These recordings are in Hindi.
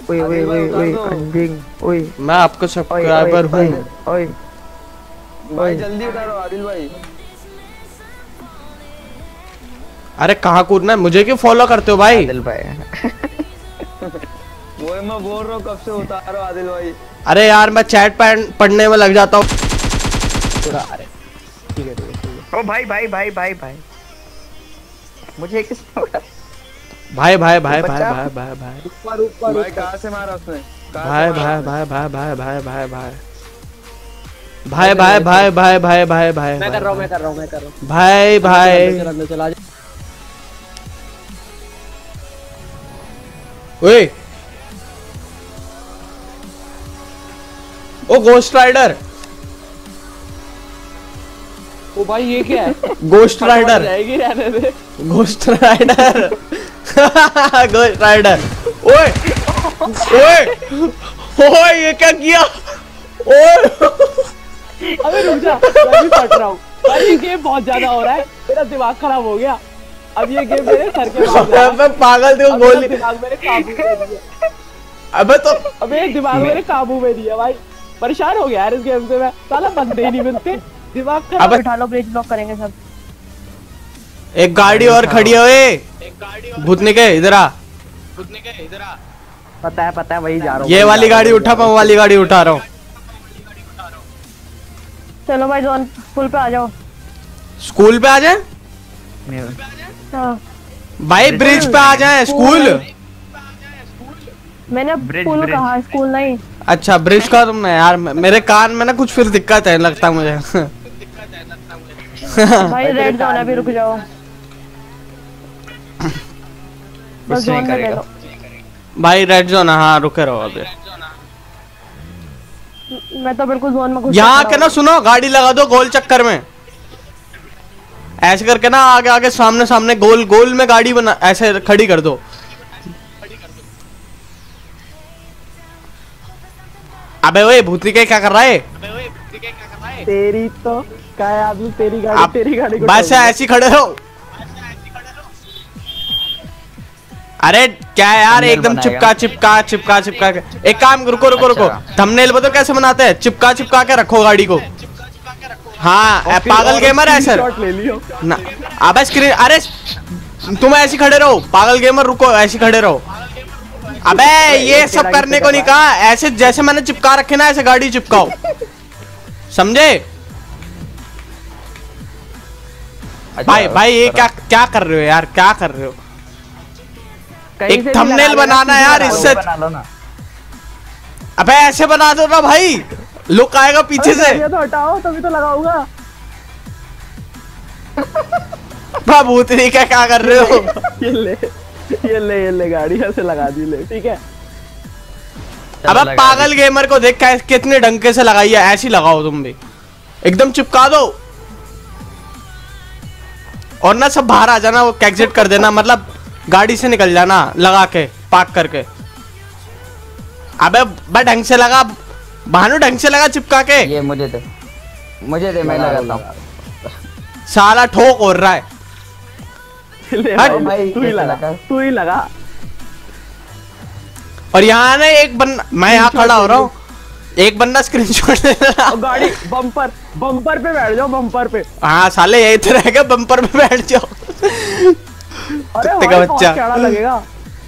ओए ओए ओए ओए अंजिंग ओए। मैं आपका सब्सक्राइबर हूँ। ओए भाई जल्दी उतारो आदिल भाई। अरे कहाँ कूदना है, मुझे क्यों फॉलो करते हो भाई? आदिल भाई वो मैं बोल रहा हूँ कब से उतारो आदिल भाई। अरे यार मैं चैट पढ़ने में लग जाता हूँ। अरे ठीक है ओ भाई भाई भाई भाई भाई मुझे किस भाई भाई भाई भाई भाई भाई भाई ऊपर ऊपर भाई कहाँ से मारा उसने? भाई भाई भाई भाई भाई भाई भाई भाई भाई भाई भाई भाई भाई भाई भाई मैं कर रहा हूँ भाई भाई अंदर चला जा। ओए ओ गोस्ट राइडर। ओ भाई ये क्या है? गोस्ट राइडर जाएगी रहने दे। Ghost Rider Ghost Rider. ओए ओए ओए ये क्या किया? ओए अबे रुक जा, मैं भी फट रहा हूँ भाई। ये गेम बहुत ज्यादा हो रहा है, मेरा दिमाग खराब हो गया। अब ये गेम मेरे सर के अबे पागल देखो गोली। दिमाग मेरे काबू में नहीं है। अबे तो अबे दिमाग मेरे काबू में नहीं है भाई। परेशान हो गया यार इस गेम से मैं। साला बंदे ही नहीं मिलते, दिमाग खराब। उठा लो, ब्रिज ब्लॉक करेंगे सब। एक गाड़ी और खड़ी है। ओए भूतनी के इधर आ। पता है वही जा रहा हूँ। ये वाली गाड़ी उठा, मैं वो वाली गाड़ी उठा रहा हूँ। चलो भाई जोन फुल पे आ जाओ। स्कूल पे आ जाए हाँ। भाई, ब्रिज पे आ जाए। स्कूल मैंने फुल कहा, स्कूल नहीं। अच्छा ब्रिज का तुमने यार, मेरे कान में ना कुछ फिर दिक्कत है लगता मुझे। भाई रेड जोन है, अभी रुक जाओ। बस जोन में ले लो भाई, रेड जोन। हाँ रुके रहो अभी। मैं तो बिल्कुल जोन में घुस यहाँ के ना सुनो, गाड़ी लगा दो गोल चक्कर में ऐसे करके ना, आगे आगे सामने सामने गोल गोल में गाड़ी बना, ऐसे खड़ी कर दो। अबे ओए भूतनी के क्या कर रहा है? तेरी तो क्या है आदमी, तेरी गाड़ी बस ऐसे खड़े रहो। अरे क्या यार, एकदम चिपका चिपका चिपका चिपका के। एक काम, रुको रुको रुको, थंबनेल बताओ कैसे बनाते हैं। चिपका चिपका के रखो गाड़ी को। हाँ पागल गेमर है सर ना। अबे स्क्रीन, अरे तुम ऐसे खड़े रहो। पागल गेमर रुको, ऐसे खड़े रहो। अबे ये सब करने को नहीं कहा, ऐसे जैसे मैंने चिपका रखे ना ऐसे गाड़ी चिपकाओ, समझे? भाई भाई ये क्या क्या कर रहे हो यार, क्या कर रहे हो? एक थंबनेल बनाना यार इससे। अबे ऐसे बना दो ना भाई, लुक आएगा पीछे से। तो हटाओ तभी तो लगाऊंगा। भूतनी का क्या कर रहे हो? ये ले गाड़ी ऐसे लगा दी ले, ठीक है। अब पागल गेमर को देख कितने ढंग से लगाई है, ऐसी लगाओ तुम भी, एकदम चिपका दो। और ना सब बाहर आ जाना, वो एग्जिट कर देना, मतलब गाड़ी से निकल जाना लगा के, पार्क करके। अबे ढंग से लगा भानु, ढंग से लगा चिपका के। ये मुझे दे मैं लगाता हूँ। साला ठोक हो रहा है। भाई तू ही लगा। और यहाँ ना एक बंदा, मैं यहाँ खड़ा हो रहा हूँ, एक बंदा स्क्रीनशॉट ले रहा। गाड़ी बम्पर पे बैठ जाओ, बम्पर पे। हाँ साले यही तो रहेगा, बम्पर पे बैठ जाओ। अरे का बच्चा क्या लगेगा।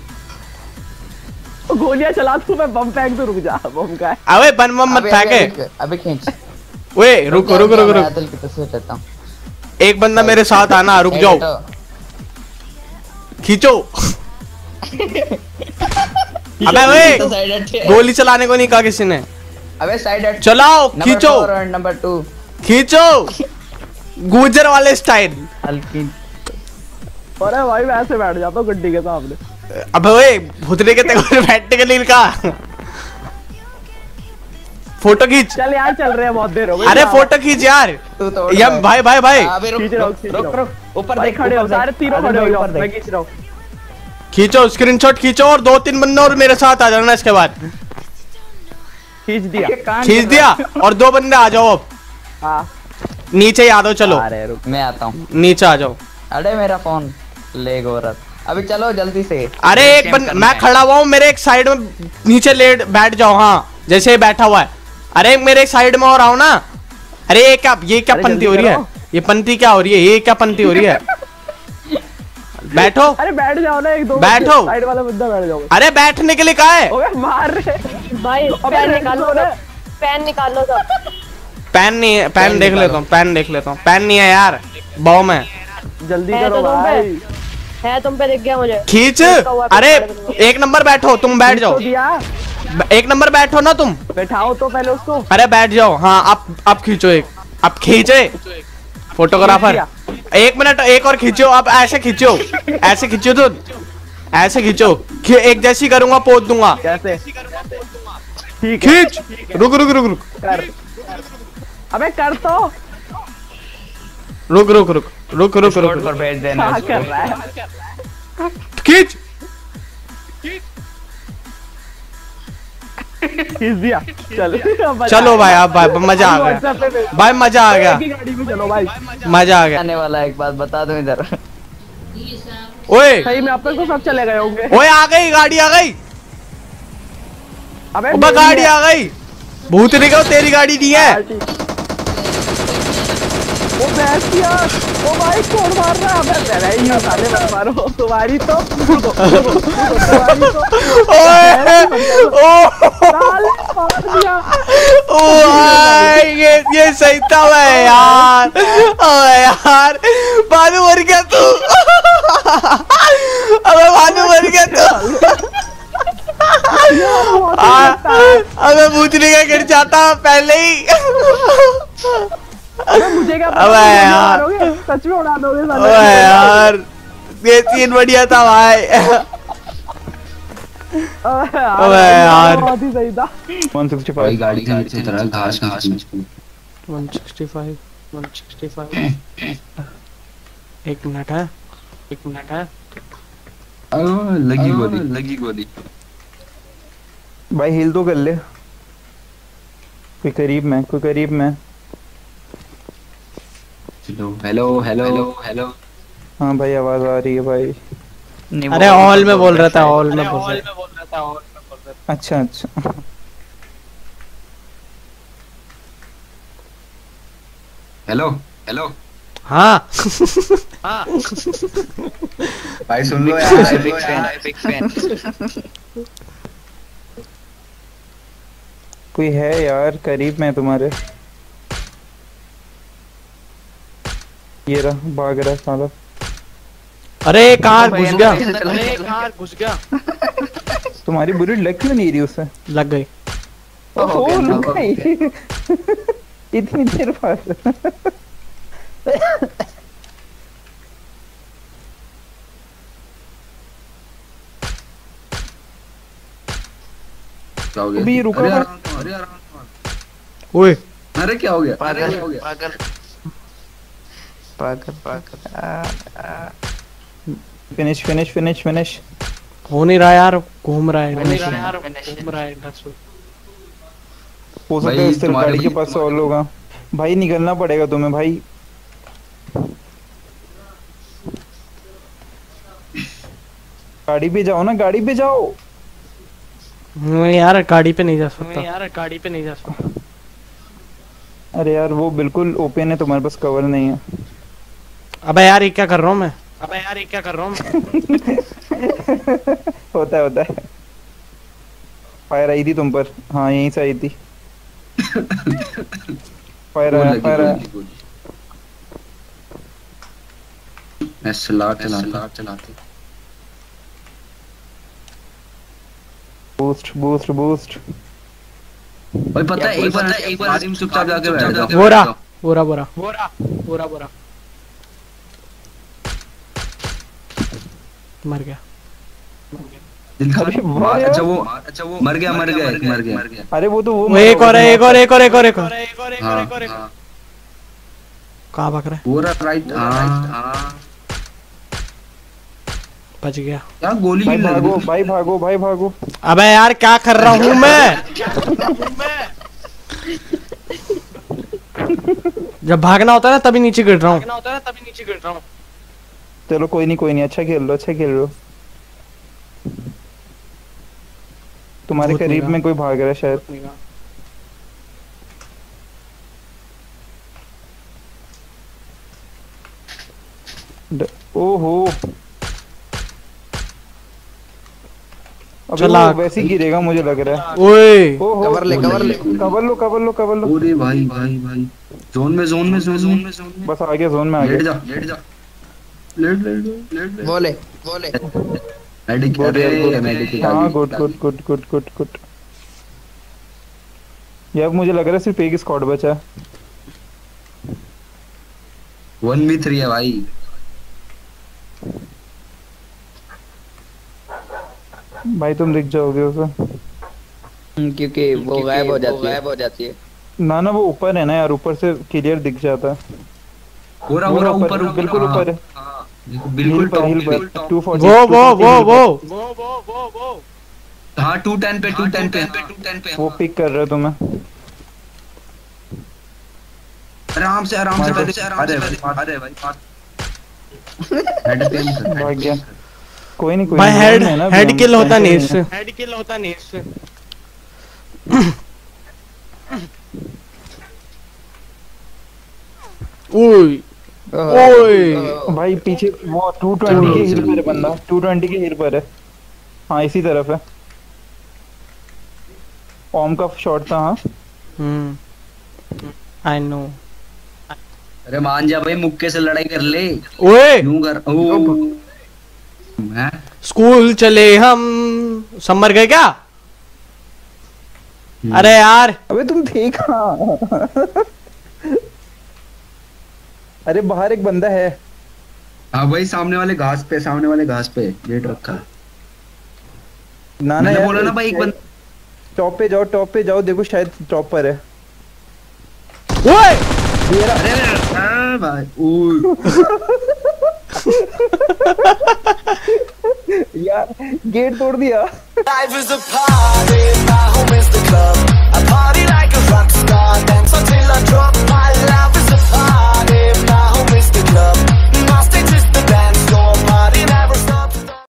गोलियां चला तू, मैं बम फेंक तो रुक जा। बम का है। अबे बम मत फेंके। अबे खींच। ओए रुको रुको रुको रुको, एक बंदा मेरे साथ आना, रुक जाओ। खींचो। अबे ओए गोली चलाने को नहीं कहा किसी ने। अबे साइड चलाओ, खींचो। नंबर 2 खींचो, गुजर वाले स्टाइल। अरे भाई मैं ऐसे बैठ जाता हूँ गड्डी के सामने। अबे ओए भूतने के तेरे बैठने के लिए कहा। फोटो खींच। चल यार, चल रहे हैं बहुत देर हो गई। अरे फोटो खींच यार। यम भाई भाई भाई रुक ऊपर देख, खड़े हो सारे, तीनों खड़े हो जाओ, मैं खींच रहा हूँ। खींचो, स्क्रीनशॉट खींचो, और 2-3 बंदे और मेरे साथ आ जाना इसके बाद। खींच दिया और 2 बंदे आ जाओ अब। हाँ नीचे ही आ दो, चलो। अरे रुक, मैं आता हूँ। नीचे आ जाओ। अरे मेरा फोन ले गोरत। अभी चलो जल्दी से। अरे एक मैं खड़ा हुआ हूँ, मेरे एक साइड में नीचे लेट बैठ जाओ। हाँ जैसे ही बैठा हुआ है। अरे मेरे एक साइड में और आओ ना। अरे ये क्या पंती हो रही है? ये पंती क्या हो रही है? ये क्या पंती हो रही है? बैठो। अरे बैठ जाओ ना, एक दो बैठो। साइड वाला बंदा बैठ जाओ। अरे बैठने के लिए कहा है? ओए मार रहे भाई पेन निकालो ना, पेन निकालो सब। पेन नहीं है, पेन देख लेता हूँ, पेन देख लेता हूँ। पेन नहीं है यार, बॉम है। जल्दी है करो तो तुम भाई। पे, है तुम पे दिख गया मुझे। खींच। अरे एक नंबर बैठो, तुम बैठ जाओ। तो दिया, एक नंबर बैठो ना तुम। बैठाओ तो पहले उसको। अरे बैठ जाओ। हाँ अब खींचो एक। अब खींचे फोटोग्राफर। एक मिनट, एक और खींचो। अब ऐसे खींचो, ऐसे खींचो तो ऐसे खींचो। एक जैसी करूंगा पोत दूंगा। कैसे? ठीक है खींच। रुक रुक रुक रुक कर। अबे कर तो। रुक रुक रुक रुक रुक रुक पर भेज देना क्या उसको। कर रहा है? खींच। खींच दिया। चलो भाई, अब भाई मजा आ गया भाई, मजा आ गया, गाड़ी में चलो भाई। मजा आ गया। आने वाला एक बात बता दूं इधर। ओए सही में अब तक तो सब चले गए होंगे। ओए आ गई गाड़ी, आ गई। अबे ओबे गाड़ी आ गई। भूत निकलो, तेरी गाड़ी नहीं है। वो भैंसिया, ओ भाई कौन मार रहा है? अबे तेरा ही है, साले मत मारो। तुम्हारी तो तुम्हारी तो ओए ओ साले मार दिया। ओ भाई, ये सही था भाई यार। ओए यार भानु मर गया तू। अबे भानु मर गया तू। अबे भूतनी का गिर जाता पहले ही। अबे मुझे क्या पता, अबे मुझे यार। मारोगे, सच में उड़ा दोगे साले। ओए यार ये सीन बढ़िया था भाई। अबे यार। बहुत ही सही था। 165 गाड़ी के नीचे उतरा घास घास में। 165 एक मिनट है, एक मिनट है। लगी गोली। भाई हिल तो कर ले। कोई करीब में। Hello hello hello. हाँ भाई आवाज आ रही है भाई। अरे हॉल में बोल रहा था, हॉल में बोल रहा था। अच्छा अच्छा। Hello hello. हाँ भाई सुन लो यार, बिग फैन। कोई है यार करीब में तुम्हारे? ये रहा, भाग रहा साला। अरे कहाँ घुस गया? तुम्हारी बुलेट लग क्यों नहीं रही उससे? लग गई। ओह लग गई। इतनी देर बाद। क्या हो गया? अभी रुको। अरे यार। ओए अरे क्या हो गया? फिनिश। हो नहीं रहा यार, घूम रहा है। हो सकता है उससे गाड़ी के पास और लोग। भाई निकलना पड़ेगा तुम्हें भाई। गाड़ी पे जाओ ना, गाड़ी पे जाओ। यार गाड़ी पे नहीं जा सकता। अरे यार वो बिल्कुल ओपन है, तुम्हारे पास कवर नहीं है। अबे यार ये क्या कर रहा हूँ मैं? होता है। फायर आई थी तुम पर। हाँ यहीं से आई थी। फायर आया। चलाते। बूस्ट। भाई पता है एक बार आदिम चुपचाप जाके बैठ जाओ। बोरा मर गया। अच्छा वो मर गया। अरे वो तो एक और हाँ। कहाँ भाग रहा है? पूरा राइट। हाँ बच गया। क्या गोली भाई लगी? भागो। अबे यार क्या कर रहा हूँ मैं? जब भागना होता है ना तभी नीचे गिर रहा हूँ। चलो कोई नहीं, अच्छा खेल लो, अच्छा खेल लो। तुम्हारे भूत करीब निगाह। में कोई भाग रहा है शायद। ओहो, अबे वो चलाक। वैसे ही गिरेगा मुझे लग रहा है। ओए ओहो, कवर ले कवर लो। अरे भाई भाई भाई, जोन में बस आ गया, जोन में आ लेट गया। जा लेट बोले मेडिक, गुड यार, अरे गुड। मेडिक हाँ, गुड। यार मुझे लग रहा है सिर्फ एक स्क्वाड बचा है। 1v3 है भाई। भाई तुम दिख जाओगे उसे। क्योंकि वो गायब हो जाती है। ना वो ऊपर है ना यार, ऊपर से क्लियर दिख जाता है। हो रहा ऊपर, बिल्कुल ऊपर है। देखो बिल्कुल टॉप हिल पे। पर 240 वो हाँ 210 पे वो पिक कर रहा है तुम्हें। आराम से अरे भाई हेड पे भाग गया। कोई नहीं भाई हेड है ना अभी हेड हम, किल होता टेंशन नहीं इससे। ओए भाई पीछे वो 220 के हिल पर है बंदा, 220 के हिल पर है। हाँ इसी तरफ है। ओम का शॉट था। हाँ आई नो। अरे मान जा भाई, मुक्के से लड़ाई कर ले। ओए यूं कर। ओ हैं? स्कूल चले हम। समर गए क्या? अरे यार अबे तुम थे कहाँ? अरे बाहर एक बंदा है। हाँ भाई, सामने वाले घास पे वेट रखा है। ना मैंने यार, बोला ना भाई, एक बंदा टॉप पे जाओ, देखो शायद टॉप पर है। ओए अरे भाई ओए यार गेट तोड़ दिया। Life is a party, my home is the club.